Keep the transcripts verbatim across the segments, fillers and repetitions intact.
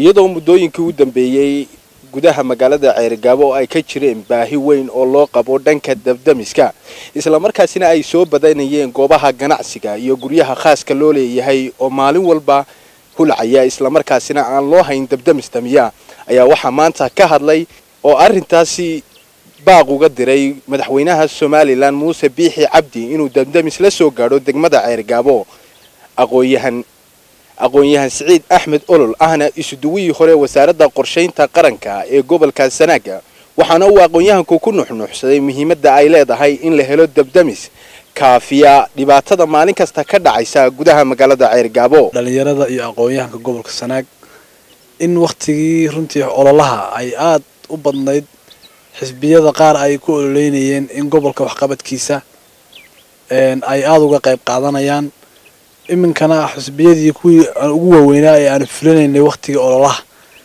iyadoo muddooyinkii u dambeeyay gudaha magaalada Ceyrgaabo ay ka jireen baahi weyn oo loo qabo dhanka dabdamiska isla markaasina ay soo badanayeen goobaha ganacsiga iyo guryaha khaaska loo leeyahay oo maalin walba hulacaya isla markaasina aan loo hayn dabdamis damiya ayaa waxa maanta ka hadlay oo arintaasi baaq uga diray madaxweynaha Soomaaliland Muuse Biixi Cabdi inuu dabdamis la soo gaaro degmada Ceyrgaabo aqoonyahan aqoonyahan Saciid Axmed Olol ahna isuduwii hore wasaaradda qorsheynta qaranka ee gobolka Sanaaga waxaana uu aqoonyahanku ku nuxnuxsaday muhiimadda ay leedahay in la helo dabdamis kaafiya dhibaatada maalin kasta ka dhacaysa gudaha magaalada Ceyrgaabo dhalinyarada iyo aqoonyahanka gobolka Sanaag in waqtigii runtii ololaha ay aad u badnayd xisbiyada qaar ay ku ololeynayeen in gobolka wax qabadkiisa een ay aad uga qayb qaadanayaan iminkana xisbiyadii kuwii ugu waaweynaa ee aan fulinaynay waqtiga ololaha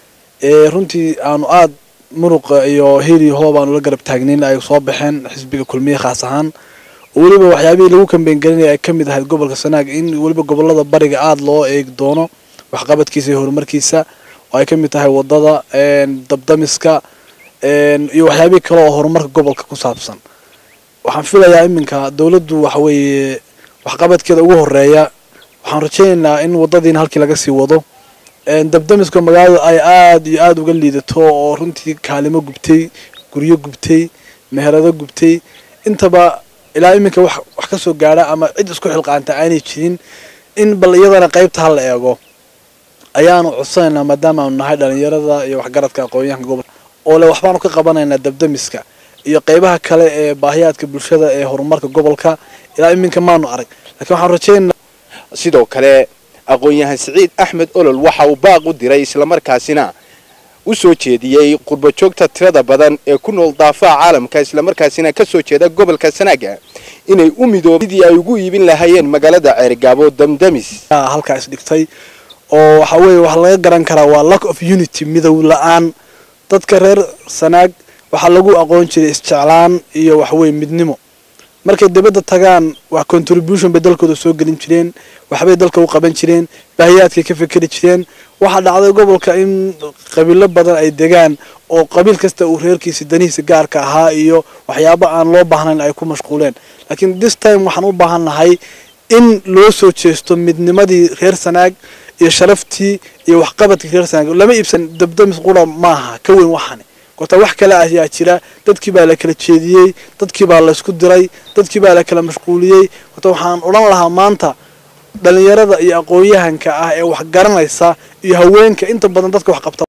ee runtii aanu aad muruqa iyo heli hoob aanu la garab taagnayn ay soo baxeen xisbiga kulmiye khaas ahaan waliba waxyaabihii lagu kambeyn galinay ay kamid ahayd gobolka Sanaag in waliba gobolada bariga aad loo eeg doono wax qabadkiisa iyo horumarkiisa oo ay kamid tahay wadada een dabdamiska een iyo waxyaabihii kale oo horumarka gobolka ku saabsan waxaan filayaa iminka dawladdu waxa weeye wax qabadkeeda ugu horeeya waxaan rajaynaynaa in wadadiina halkii laga sii wado een dabdamiska magaalada ay aad iyo aad uga liidato oo runtii kaalimo gubtay guryo gubtay meherado gubtay intaba ilaa iminka wax wax ka soo gaara ama cid isku xilqaanta aanay jirin in bal iyadana qaybta hal eego ayaanu codsanayna maadaama aanu nahay dhalinyarada iyo waxgaradka aqoonyahanka gobolka oo le waxbaanu ka qabanaynaa dabdamiska iyo qaybaha kale ee baahiyaadka bulshada ee horumarka gobolka ilaa iminka maanu arag laakiin waxaan rajaynaynaa sidoo kale aqoonyahan Saciid Axmed Olol waxa uu baaq u diray isla markaasina u soo jeediyay qurbo joogta tirada badan ee ku nool daafaha caalamka isla markaasina ka soo jeeda gobolka Sanaaga inay u midoobidii ay ugu iibin lahaayeen magaalada Ceyrgaabo damdamis halkaas dhigtay oo waxa weeye wax laga garan karaa waa lack of unity midow la'aan dadka reer Sanaag waxa lagu aqoon jiray isjeclaan iyo wax weeye midnimo markay dibadda tagaan wax contribution beddelkooda soo gelin jireen waxbay dalka u qaban jireen baahiyaadka ka fikiri jireen waxa dhacday gobolka in qabiilo badan ay degaan oo qabiil kasta uu reerkiisa danihiisa gaarka ahaa iyo waxyaabo aan loo baahnayn ay ku mashquuleen laakiin this time waxaan u baahanahay in loo soo jeesto midnimadii reer Sanaag iyo sharaftii iyo wax qabadkii reer Sanaag lama iibsan dabdamis qura maaha ka weyn waxani goorta wax kale ayaa jira dadkii baa la kala jeediyay dadkii baa la isku diray dadkii baa la kala mashquuliyay goorta waxaan oran lahaa maanta dhalinyarada iyo aqoonyahanka ah ee wax garanaysa iyo haweenka inta badan dadka wax qabta